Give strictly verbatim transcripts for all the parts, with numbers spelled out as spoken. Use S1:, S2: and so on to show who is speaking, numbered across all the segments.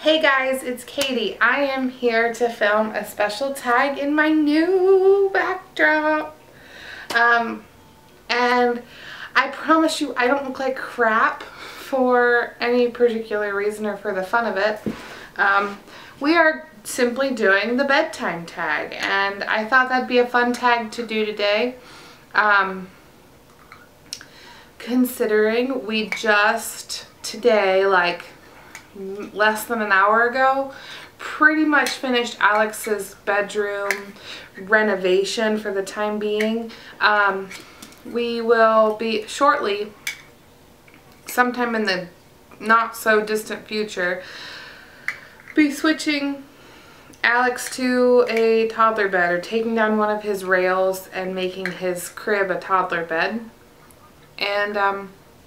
S1: Hey guys, it's Katie. I am here to film a special tag in my new backdrop. Um, and I promise you I don't look like crap for any particular reason or for the fun of it. Um, we are simply doing the bedtime tag, and I thought that'd be a fun tag to do today. Um, considering we just today, like less than an hour ago, pretty much finished Alex's bedroom renovation for the time being. Um, we will be shortly, sometime in the not so distant future, be switching Alex to a toddler bed, or taking down one of his rails and making his crib a toddler bed. And um,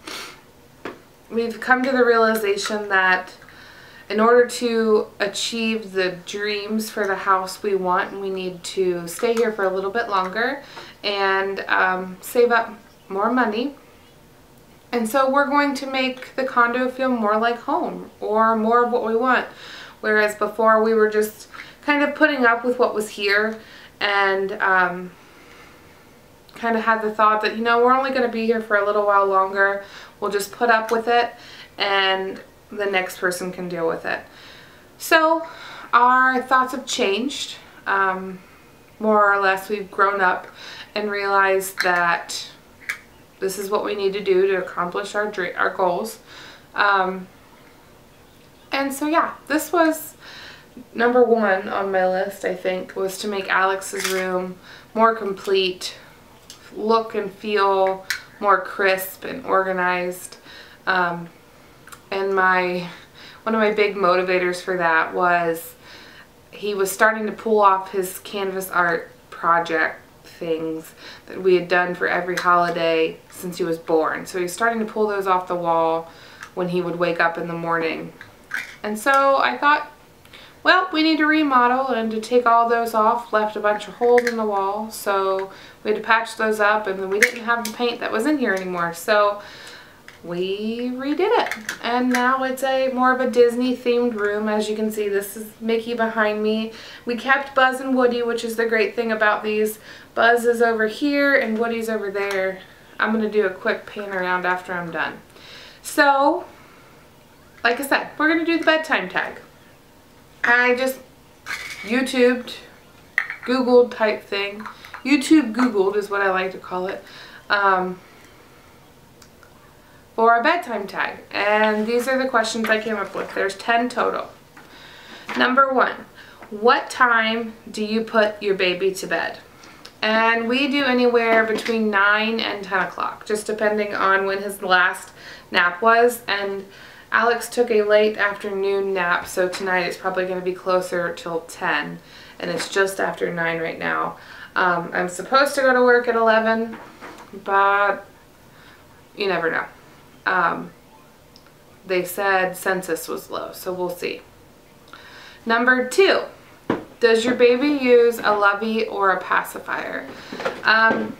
S1: we've come to the realization that in order to achieve the dreams for the house we want, we need to stay here for a little bit longer and um, save up more money. And so we're going to make the condo feel more like home, or more of what we want. Whereas before we were just kind of putting up with what was here, and um, kind of had the thought that, you know, we're only going to be here for a little while longer. We'll just put up with it, and the next person can deal with it. So our thoughts have changed. Um, more or less, we've grown up and realized that this is what we need to do to accomplish our dream, our goals. Um, and so yeah, this was number one on my list, I think, was to make Alex's room more complete, look and feel more crisp and organized. Um, and my one of my big motivators for that was he was starting to pull off his canvas art project things that we had done for every holiday since he was born. So he's starting to pull those off the wall when he would wake up in the morning. And so I thought, well, we need to remodel, and to take all those off left a bunch of holes in the wall, so we had to patch those up, and then we didn't have the paint that was in here anymore, so we redid it. And now it's a more of a Disney themed room. As you can see, this is Mickey behind me. We kept Buzz and Woody, which is the great thing about these. Buzz is over here and Woody's over there. I'm going to do a quick pan around after I'm done. So, like I said, we're going to do the bedtime tag. I just YouTubed, Googled type thing. YouTube Googled is what I like to call it. Um, for a bedtime tag. And these are the questions I came up with. There's ten total. Number one, what time do you put your baby to bed? And we do anywhere between nine and ten o'clock, just depending on when his last nap was. And Alex took a late afternoon nap, so tonight it's probably going to be closer till ten, and it's just after nine right now. Um, I'm supposed to go to work at eleven, but you never know. Um, they said census was low, so we'll see. Number two, does your baby use a lovey or a pacifier? Um,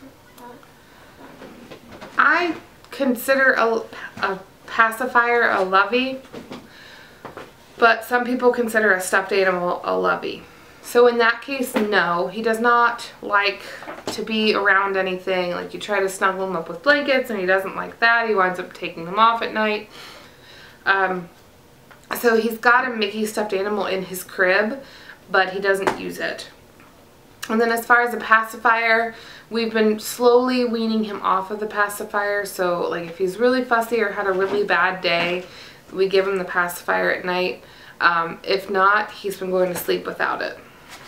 S1: I consider a, a pacifier a lovey, but some people consider a stuffed animal a lovey. So in that case, no, he does not like to be around anything. Like, you try to snuggle him up with blankets and he doesn't like that. He winds up taking them off at night. Um, so he's got a Mickey stuffed animal in his crib, but he doesn't use it. And then as far as a pacifier, we've been slowly weaning him off of the pacifier. So like if he's really fussy or had a really bad day, we give him the pacifier at night. Um, if not, he's been going to sleep without it.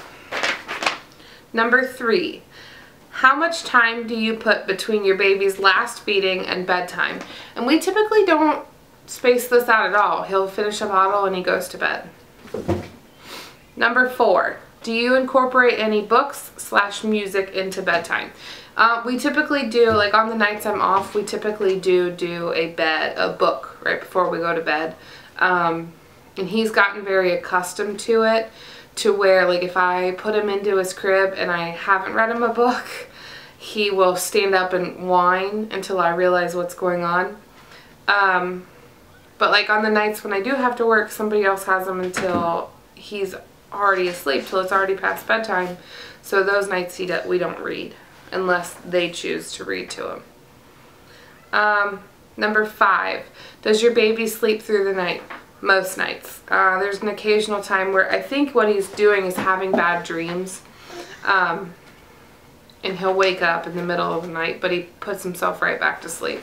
S1: Number three, how much time do you put between your baby's last feeding and bedtime? And we typically don't space this out at all. He'll finish a bottle and he goes to bed. Number four, do you incorporate any books slash music into bedtime? Uh, we typically do, like on the nights I'm off, we typically do do a bed, a book right before we go to bed. Um, and he's gotten very accustomed to it, to where like if I put him into his crib and I haven't read him a book, he will stand up and whine until I realize what's going on. Um, But like on the nights when I do have to work, somebody else has him until he's already asleep, till it's already past bedtime. So those nights he do, we don't read unless they choose to read to him. Um, number five, does your baby sleep through the night? Most nights. Uh, there's an occasional time where I think what he's doing is having bad dreams. Um, and he'll wake up in the middle of the night, but he puts himself right back to sleep.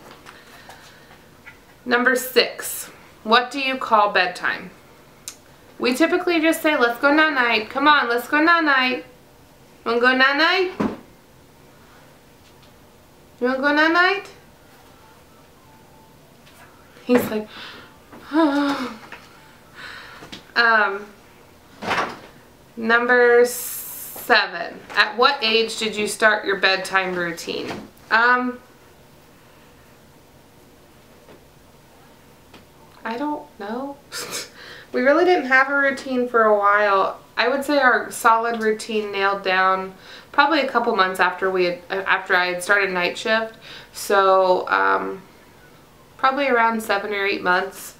S1: Number six, what do you call bedtime? We typically just say, let's go night-night. Come on, let's go night-night. Wanna go night-night? You wanna go night-night? He's like, oh. Um, number seven, at what age did you start your bedtime routine? Um, I don't know. We really didn't have a routine for a while. I would say our solid routine nailed down probably a couple months after we had, after I had started night shift. So um, probably around seven or eight months.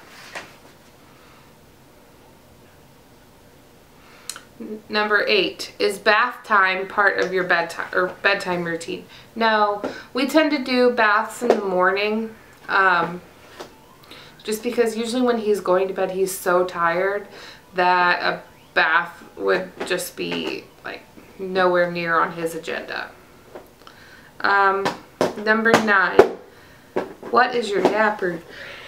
S1: N number eight, is bath time part of your bedtime or bedtime routine? No, we tend to do baths in the morning. Um, Just because usually when he's going to bed, he's so tired that a bath would just be like nowhere near on his agenda. Um, number nine, what is your nap routine?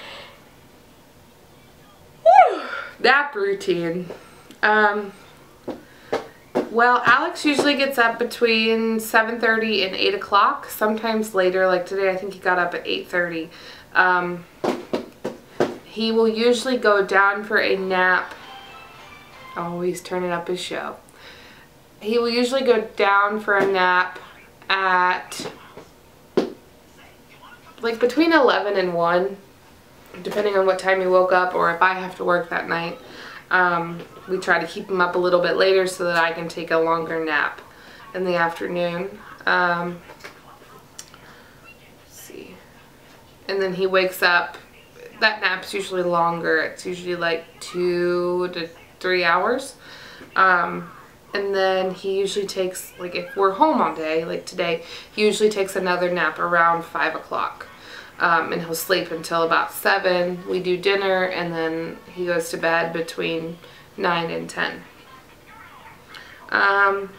S1: Nap routine. Um, well, Alex usually gets up between seven thirty and eight o'clock. Sometimes later, like today I think he got up at eight thirty. Um, He will usually go down for a nap. Oh, he's turning up his show. He will usually go down for a nap at like between eleven and one, depending on what time he woke up or if I have to work that night. Um, we try to keep him up a little bit later so that I can take a longer nap in the afternoon. Um, let's see. And then he wakes up. That nap's usually longer. It's usually like two to three hours. Um, and then he usually takes, like if we're home all day, like today, he usually takes another nap around five o'clock. Um, and he'll sleep until about seven. We do dinner and then he goes to bed between nine and ten. Um,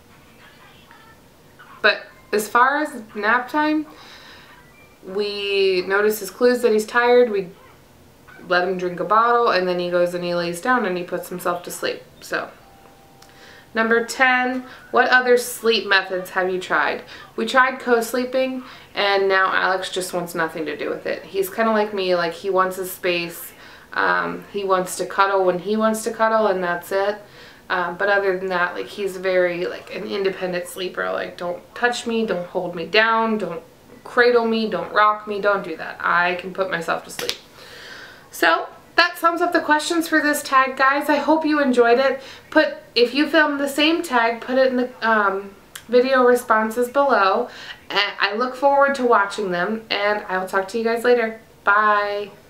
S1: but as far as nap time, we notice his clues that he's tired, we let him drink a bottle, and then he goes and he lays down and he puts himself to sleep. So, number ten, what other sleep methods have you tried? We tried co-sleeping, and now Alex just wants nothing to do with it. He's kind of like me, like he wants his space. Um, he wants to cuddle when he wants to cuddle, and that's it. Um, but other than that, like he's very like an independent sleeper. Like, don't touch me, don't hold me down, don't cradle me, don't rock me, don't do that. I can put myself to sleep. So that sums up the questions for this tag, guys. I hope you enjoyed it. Put, if you filmed the same tag, put it in the um, video responses below. And I look forward to watching them, and I will talk to you guys later. Bye.